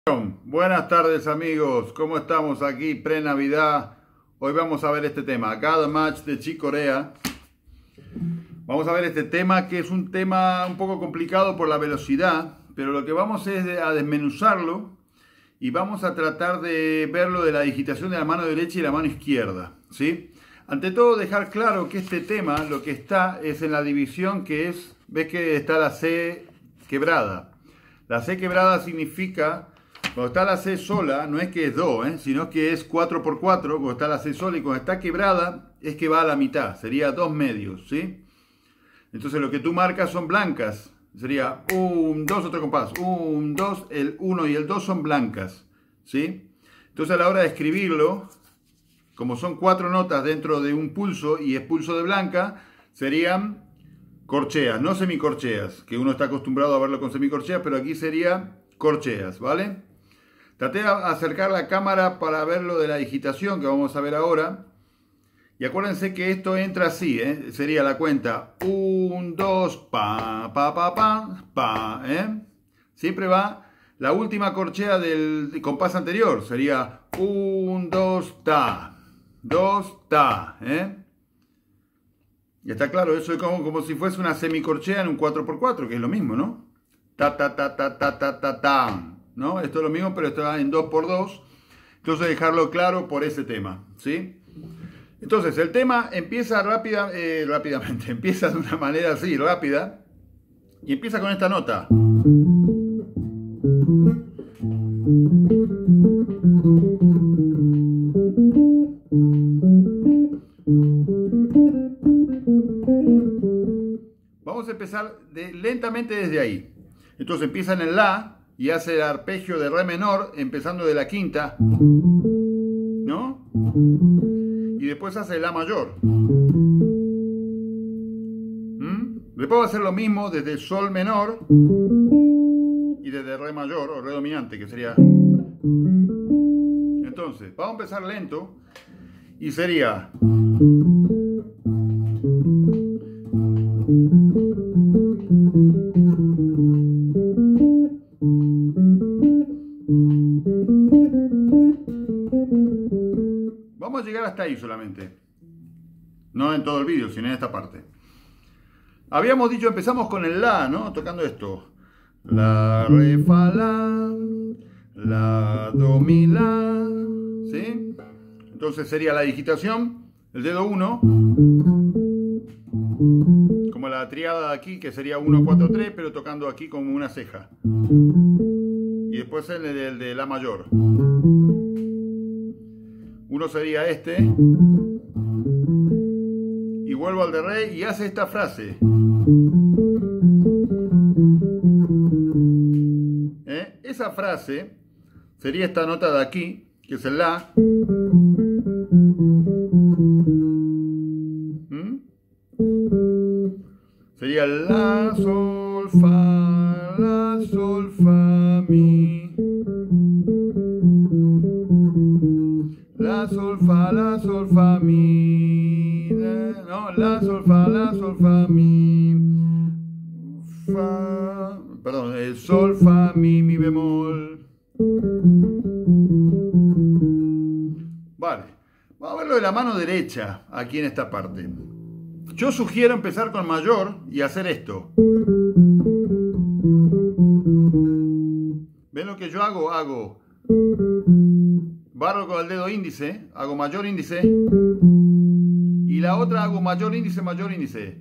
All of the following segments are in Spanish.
Buenas tardes amigos, ¿cómo estamos aquí pre-Navidad? Hoy vamos a ver este tema, God Match de Chick Corea. Vamos a ver este tema que es un tema un poco complicado por la velocidad, pero lo que vamos es a desmenuzarlo y vamos a tratar de verlo de la digitación de la mano derecha y la mano izquierda, ¿sí? Ante todo dejar claro que este tema lo que está es en la división que es, ves que está la C quebrada. La C quebrada significa, cuando está la C sola, no es que es Do, sino que es 4x4, cuando está la C sola, y cuando está quebrada es que va a la mitad, sería 2 medios, ¿sí? Entonces lo que tú marcas son blancas, sería 1, 2, otro compás, 1, 2, el 1 y el 2 son blancas, ¿sí? Entonces a la hora de escribirlo, como son 4 notas dentro de un pulso y es pulso de blanca, serían corcheas, no semicorcheas, que uno está acostumbrado a verlo con semicorcheas, pero aquí sería corcheas, ¿vale? Traté de acercar la cámara para ver lo de la digitación que vamos a ver ahora. Y acuérdense que esto entra así, sería la cuenta 1, 2, pa, pa, pa, pa, pa, Siempre va la última corchea del compás anterior, sería 1, 2, ta, 2, ta, Y está claro, eso es como si fuese una semicorchea en un 4x4, que es lo mismo, ¿no? Ta, ta, ta, ta, ta, ta, ta, ta, ¿no? Esto es lo mismo, pero está en 2x2. Entonces dejarlo claro por ese tema, ¿sí? Entonces el tema empieza rápidamente, empieza de una manera así, rápida, y empieza con esta nota. Vamos a empezar lentamente desde ahí. Entonces empieza en el La y hace el arpegio de Re menor empezando de la quinta, ¿no? Y después hace el La mayor. Después va a hacer lo mismo desde Sol menor y desde Re mayor o Re dominante, que sería. Entonces, vamos a empezar lento y sería. Vamos a llegar hasta ahí solamente. No en todo el vídeo, sino en esta parte. Habíamos dicho, empezamos con el La, ¿no? Tocando esto. La, Re, Fa, La, Do, Mi, La. ¿Sí? Entonces sería la digitación, el dedo 1. Como la triada de aquí, que sería 1, 4, 3, pero tocando aquí como una ceja. Y después el de La mayor. Uno sería este. Y vuelvo al de Re y hace esta frase. Esa frase sería esta nota de aquí, que es el La. Sería La, Sol, Fa, Mi. La, Sol, Fa, Mi. No, La, Sol, Fa, Mi. Fa, perdón, el Sol, Fa, Mi bemol. Vale, vamos a ver lo de la mano derecha aquí en esta parte. Yo sugiero empezar con mayor y hacer esto. ¿Ven lo que yo hago? Hago barro con el dedo índice, hago mayor índice, y la otra hago mayor índice, mayor índice.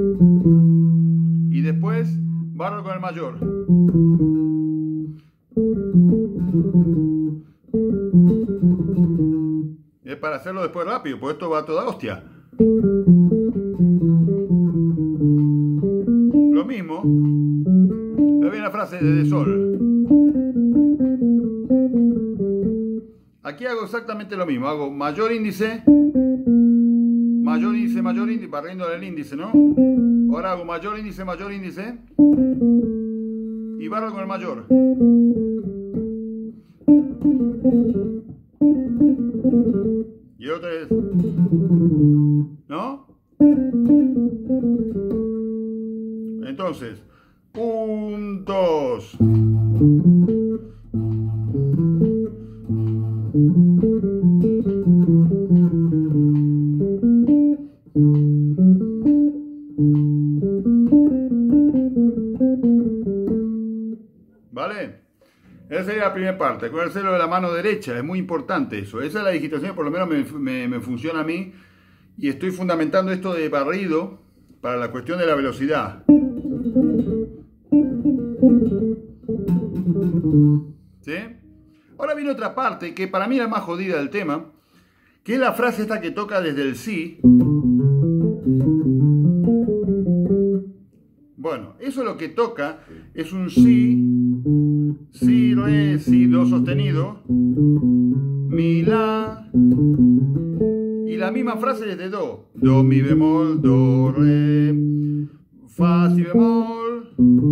Y después barro con el mayor. Es para hacerlo después rápido, porque esto va a toda hostia. Lo mismo. Ahí viene la frase de Sol. Aquí hago exactamente lo mismo. Hago mayor índice, barriendo el índice, ¿no? Ahora hago mayor índice, y barro con el mayor. Y otra vez, ¿no? Entonces, 1, 2. ¿Vale? Esa sería la primera parte. Acuérdense lo de la mano derecha, es muy importante eso. Esa es la digitación que por lo menos me funciona a mí. Y estoy fundamentando esto de barrido para la cuestión de la velocidad. ¿Sí? Ahora viene otra parte que para mí es la más jodida del tema, que es la frase esta que toca desde el si. Bueno, eso lo que toca es un si, re, si, do sostenido, mi, la, y la misma frase desde do, do, mi bemol, do, re, fa, si bemol,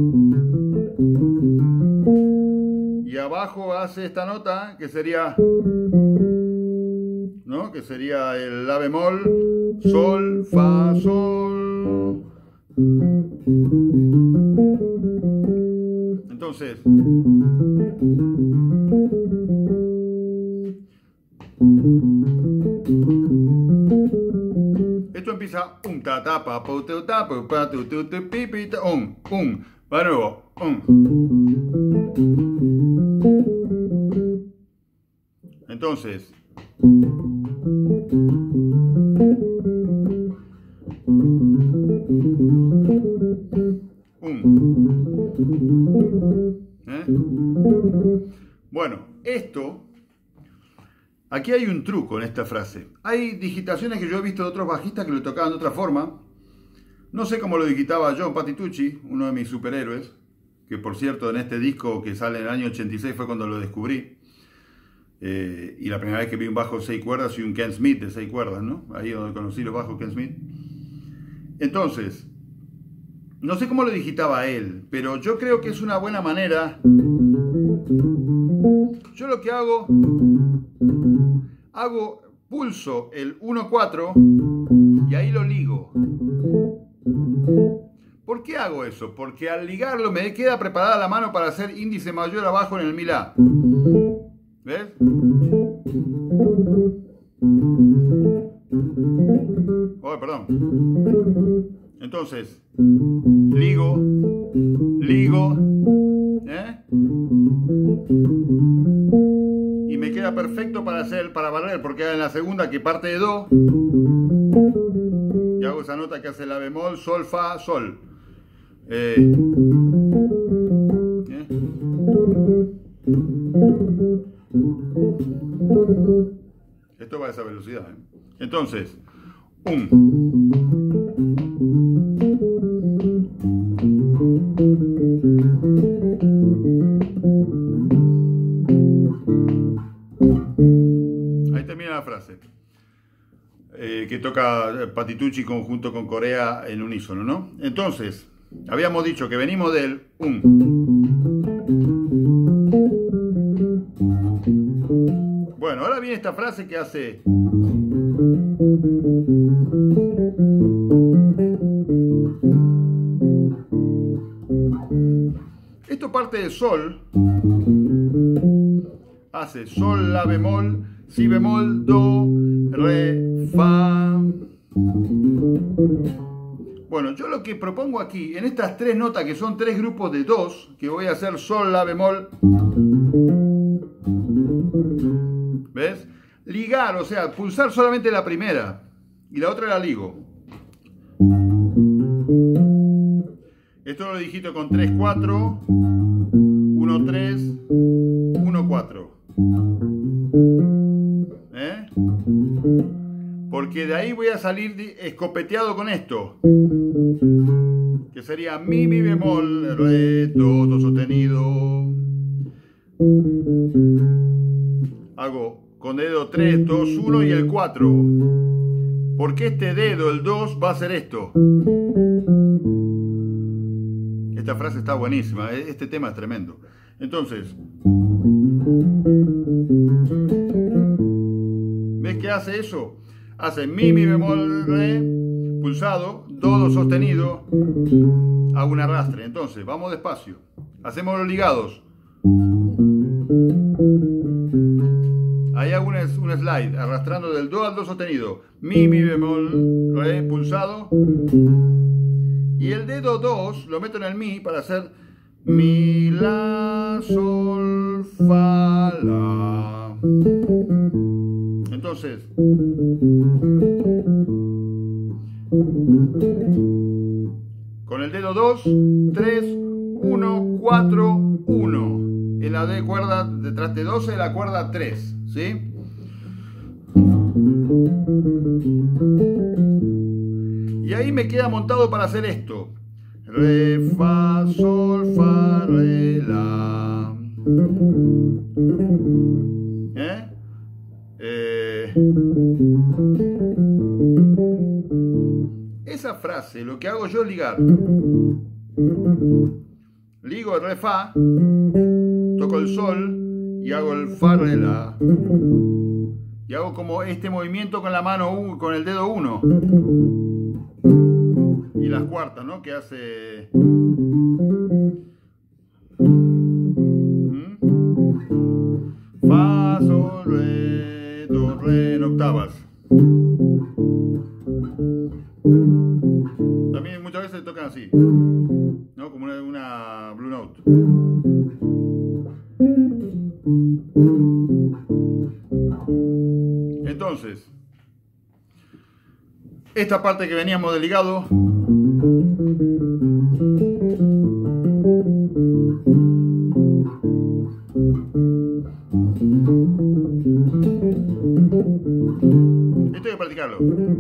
y abajo hace esta nota que sería, ¿no? Que sería el la bemol, sol, fa, sol. Entonces, esto empieza un ta ta pa pu tu ta pu pa tu tu tu pi pi ta un va nuevo Entonces, bueno, esto, aquí hay un truco en esta frase. Hay digitaciones que yo he visto de otros bajistas que lo tocaban de otra forma. No sé cómo lo digitaba John Patitucci, uno de mis superhéroes, que por cierto en este disco que sale en el año 86 fue cuando lo descubrí. Y la primera vez que vi un bajo de 6 cuerdas y un Ken Smith de 6 cuerdas, ¿no? Ahí es donde conocí los bajos Ken Smith. Entonces, no sé cómo lo digitaba él, pero yo creo que es una buena manera. Yo lo que hago, pulso el 1-4 y ahí lo ligo. ¿Por qué hago eso? Porque al ligarlo me queda preparada la mano para hacer índice mayor abajo en el mi la. ¿Ves? Oh, perdón. Entonces, ligo, y me queda perfecto para barrer, porque en la segunda que parte de do, y hago esa nota que hace la bemol, sol, fa, sol. Esto va a esa velocidad, ¿eh? Entonces, ahí termina la frase. Que toca Patitucci junto con Corea en unísono, ¿no? Entonces, habíamos dicho que venimos del Bueno, ahora viene esta frase que hace. Esto parte de sol. Hace sol, la bemol, si bemol, do, re, fa. Bueno, yo lo que propongo aquí, en estas tres notas que son tres grupos de dos, que voy a hacer sol, la bemol. ¿Ves? Ligar, o sea, pulsar solamente la primera y la otra la ligo. Esto lo digito con 3-4, 1-3, 1-4. Porque de ahí voy a salir escopeteado con esto, que sería mi bemol, re, do sostenido. Hago con dedo 3, 2, 1 y el 4. Porque este dedo, el 2, va a hacer esto. Esta frase está buenísima, este tema es tremendo. Entonces, ¿ves qué hace eso? Hace mi bemol, re, pulsado, do sostenido, hago un arrastre. Entonces, vamos despacio. Hacemos los ligados. Ahí hago un slide arrastrando del do al do sostenido. Mi bemol, re pulsado. Y el dedo 2 lo meto en el mi para hacer mi, la, sol, fa, la. Entonces, con el dedo 2, 3, 1, 4, 1. En la D cuerda detrás de 12, la cuerda 3, ¿sí? Y ahí me queda montado para hacer esto. Re, fa, sol, fa, re, la. Esa frase, lo que hago yo es ligar. Ligo el re, fa, toco el sol y hago el fa, re, la. Y hago como este movimiento con la mano, con el dedo 1. Y las cuartas, ¿no? Que hace... Fa, sol, re, do, re, en octavas. También muchas veces se tocan así, ¿no? Como una blue note. Entonces, esta parte que veníamos del ligado, esto hay que practicarlo.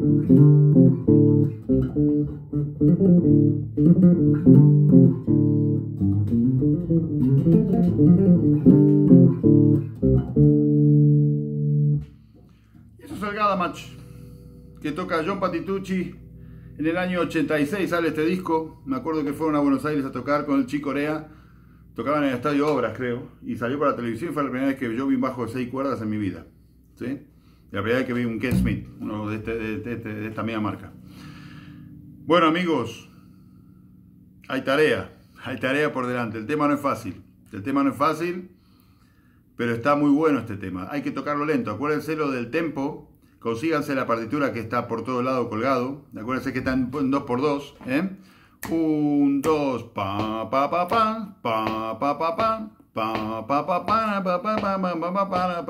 Eso es el Gada Match que toca John Patitucci. En el año 86 sale este disco. Me acuerdo que fueron a Buenos Aires a tocar con el Chick Corea. Tocaban en el Estadio Obras, creo. Y salió para la televisión. Fue la primera vez que yo vi un bajo de 6 cuerdas en mi vida, ¿sí? La primera vez que vi un Ken Smith, uno de esta misma marca. Bueno, amigos, hay tarea por delante. El tema no es fácil, pero está muy bueno este tema. Hay que tocarlo lento. Acuérdense lo del tempo. Consíganse la partitura que está por todo lado colgado. Acuérdense que está en 2x2, ¿eh? 1, 2, pa, pa, pa, pa, pa, pa, pa, pa. Pa, pa, pa, pa, pa, pa, pa, pa, pa,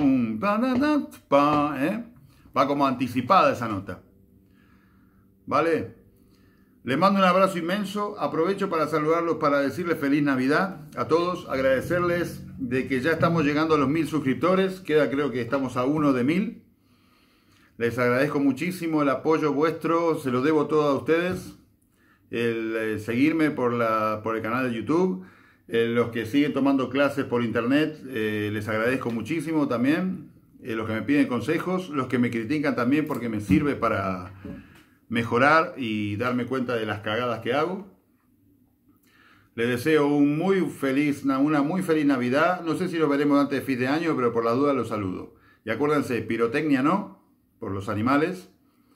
pa, pa, va como anticipada esa nota. ¿Vale? Les mando un abrazo inmenso. Aprovecho para saludarlos, para decirles feliz Navidad a todos. Agradecerles de que ya estamos llegando a los 1000 suscriptores. Creo que estamos a 1 de 1000. Les agradezco muchísimo el apoyo vuestro. Se lo debo todo a ustedes. El seguirme por el canal de YouTube. Los que siguen tomando clases por internet, les agradezco muchísimo también. Los que me piden consejos, los que me critican también porque me sirve para mejorar y darme cuenta de las cagadas que hago. Les deseo una muy feliz Navidad. No sé si lo veremos antes de fin de año, pero por la duda los saludo. Y acuérdense, pirotecnia no, por los animales.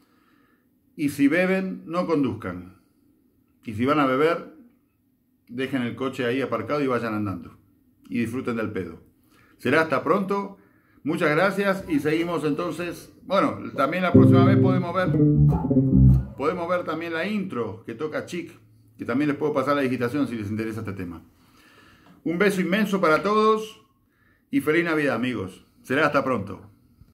Y si beben, no conduzcan. Y si van a beber, dejen el coche ahí aparcado y vayan andando. Y disfruten del pedo. Será hasta pronto. Muchas gracias y seguimos entonces. Bueno, también la próxima vez podemos ver también la intro que toca Chick, que también les puedo pasar la digitación si les interesa este tema. Un beso inmenso para todos y feliz Navidad, amigos. Será hasta pronto.